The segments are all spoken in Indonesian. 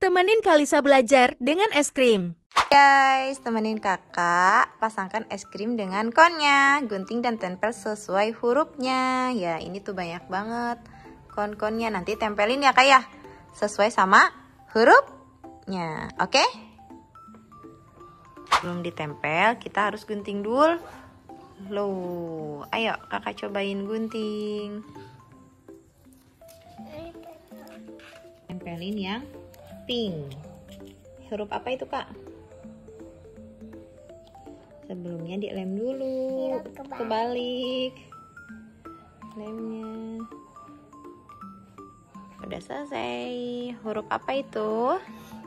temenin Kalisa belajar dengan es krim. Guys, temenin kakak pasangkan es krim dengan konnya, gunting dan tempel sesuai hurufnya. Ya, ini tuh banyak banget kon-konnya. Nanti tempelin ya kak ya, sesuai sama hurufnya. Oke? Belum ditempel, kita harus gunting dulu. Loh, ayo kakak cobain gunting. Tempelin yang pink. Huruf apa itu kak? Sebelumnya dilem dulu, kebalik lemnya. Udah selesai. Huruf apa itu?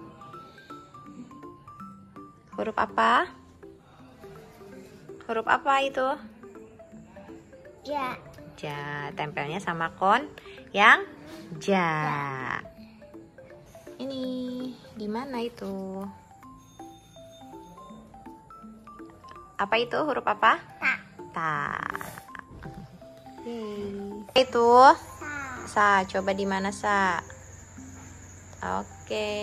Huruf apa? Huruf apa itu? Ja. Ja. Tempelnya sama kon yang ja. Ini di mana itu? Apa itu? Huruf apa? Ta. Ta. Itu sa. Coba di mana sa? Oke.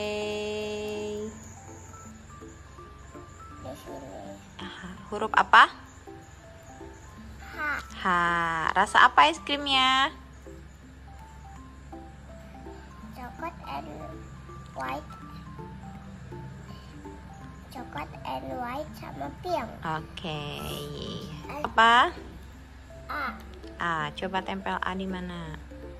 Di sini. Huruf apa? Ha. Ha. Rasa apa es krimnya? Chocolate and white. Chocolate and white sama pink. Oke. Apa? A. A. Coba tempel A di mana?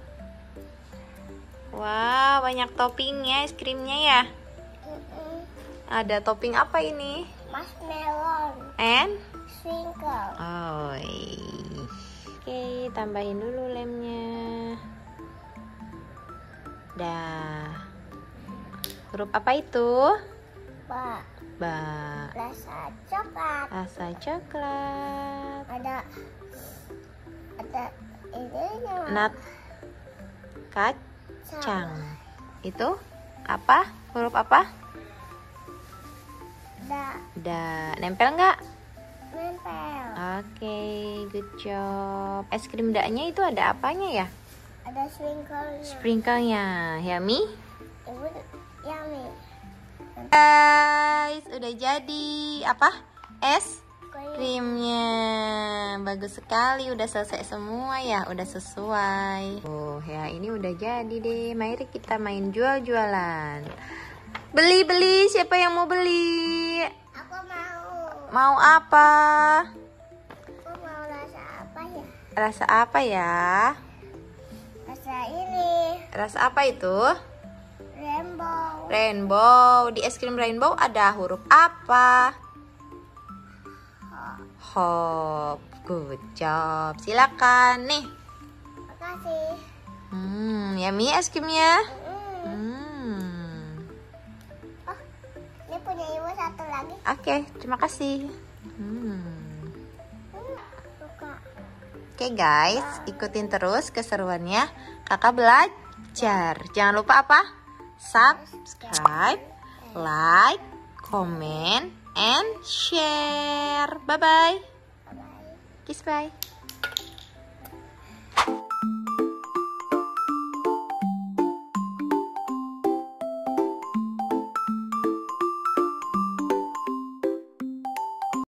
Wah, banyak toppingnya es krimnya ya. Ada topping apa ini? Marshmallow. And? Sprinkle. Oh. Oke, tambahin dulu lemnya. Dah. Huruf apa itu? Ba. Ba. Rasa coklat. Rasa coklat. Ada ininya. Nut. Kacang. Itu apa? Huruf apa? Da. Da. Nempel nggak? Nempel. Oke, good job. Es krim daknya itu ada apanya ya? Ada sprinkle-nya. Sprinkle-nya. Yummy? Ibu yummy. Guys, udah jadi apa? Es krimnya. Bagus sekali, udah selesai semua ya, udah sesuai. Oh ya, ini udah jadi deh. Mari kita main jual-jualan. Beli-beli, siapa yang mau beli? Aku mau. Mau apa? Aku mau rasa apa ya? Rasa apa ya? Rasa ini. Rasa apa itu? Rainbow. Rainbow. Di es krim rainbow ada huruf apa? Hop. Good job. Silakan nih. Makasih. Yummy es krimnya. Oh, ini punya ibu satu lagi. Oke, terima kasih. Suka. Oke guys, ikutin terus keseruannya. Kakak belajar. Jangan lupa apa? Subscribe, like, comment, and share. Bye-bye. Bye-bye. Kiss bye.